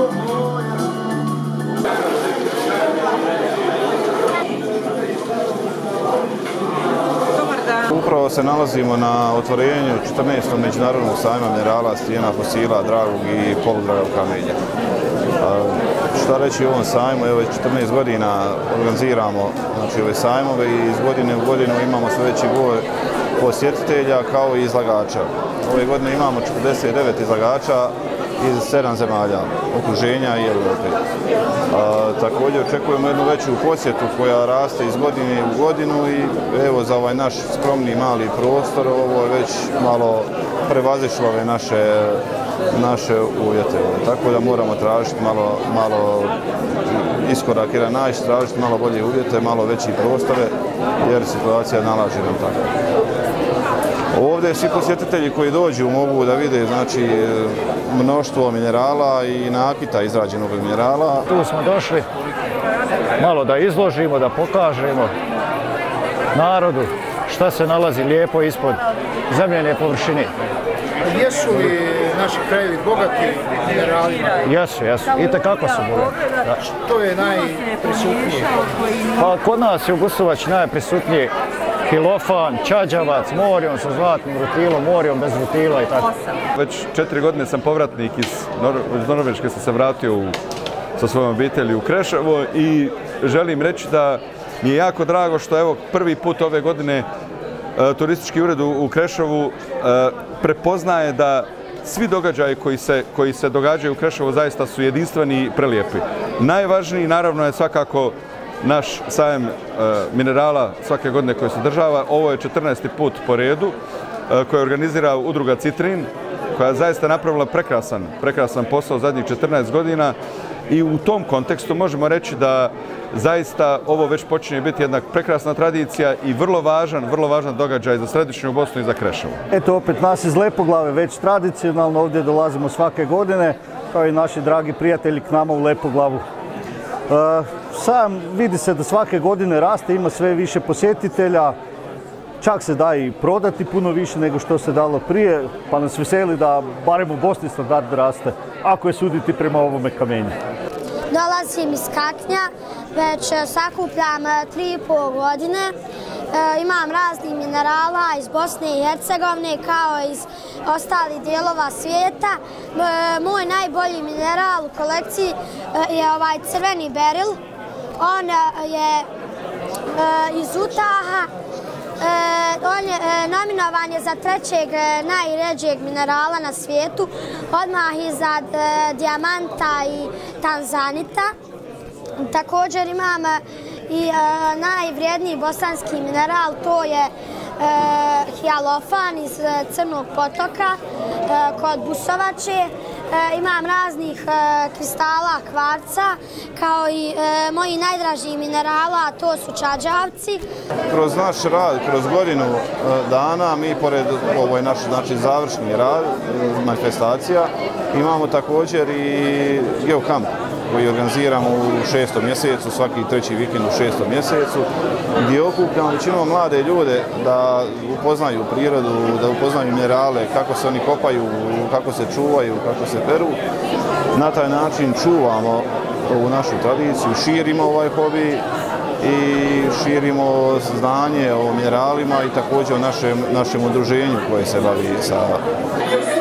Upravo se nalazimo na otvorenju 14. međunarodnog sajma minerala, stijena, fosila, dragog i poludragog kamenja. Šta reći o ovom sajmu? Evo, 14 godina organiziramo ove sajmove i iz godine u godinu imamo sve veći broj posjetitelja kao i izlagača. Ove godine imamo 49 izlagača iz 7 zemalja, okruženja i Europe. Također očekujemo jednu veću posjetu koja raste iz godine u godinu i evo za ovaj naš skromni mali prostor ovo je već malo prevazišlo ove naše uvjete. Tako da moramo tražiti malo iskorak jedan naći, tražiti malo bolje uvjete, malo veći prostore jer situacija nalaže nam tako. Ovdje svi posjetitelji koji dođu mogu da vide znači, mnoštvo minerala i nakita izrađenog minerala. Tu smo došli malo da izložimo, da pokažemo narodu šta se nalazi lijepo ispod zemljene površine. Jesu li naši krajevi bogati mineralima? Jesu. Itekako su bogati. Da. Što je najprisutnije? Pa kod nas je u Gusovači najprisutnije hilofan, čađavac, morijom sa zlatnim rutilom, morijom bez rutila i tako. Već 4 godine sam povratnik iz Norveške, sam se vratio sa svojom obitelji u Kreševo i želim reći da mi je jako drago što evo prvi put ove godine turistički ured u Kreševu prepoznaje da svi događaji koji se događaju u Kreševu zaista su jedinstveni i prelijepi. Najvažniji naravno je svakako naš sajam minerala svake godine koji se održava. Ovo je 14. put po redu koji organizira udruga Citrin koja je zaista napravila prekrasan posao zadnjih 14 godina i u tom kontekstu možemo reći da zaista ovo već počinje biti jedna prekrasna tradicija i vrlo važan događaj za središnju Bosnu i za Kreševo. Eto opet nas iz Lepoglave već tradicionalno ovdje dolazimo svake godine kao i naši dragi prijatelji k nama u Lepoglavu. Sam vidi se da svake godine raste, ima sve više posjetitelja, čak se da i prodati puno više nego što se dalo prije, pa nas veseli da barem u Bosni standard raste, ako je suditi prema ovome kamenju. Dolazim iz Kaknja, već sakupljam 3,5 godine. Imam raznih minerala iz Bosne i Hercegovine kao i iz ostalih dijelova svijeta. Moj najbolji mineral u kolekciji je ovaj crveni beril. On je iz Utaha. On je nominovan je za 3. najređeg minerala na svijetu, odmah iza dijamanta i tanzanita. Također imam i najvrijedniji bosanski mineral, to je hijalofan iz Crnog potoka kod Busovače. Imam raznih kristala, kvarca, kao i moji najdražiji minerala, a to su čađavci. Kroz naš rad, kroz godinu dana, mi pored ovo je naš završni rad, manifestacija, imamo također i geokamp koji organiziramo u 6. mjesecu, svaki 3. vikend u 6. mjesecu, gdje okupljamo većinom mlade ljude da upoznaju prirodu, da upoznaju minerale, kako se oni kopaju, kako se čuvaju, kako se peru. Na taj način čuvamo ovu našu tradiciju, širimo ovaj hobi i širimo znanje o mineralima i također o našem udruženju koje se bavi sa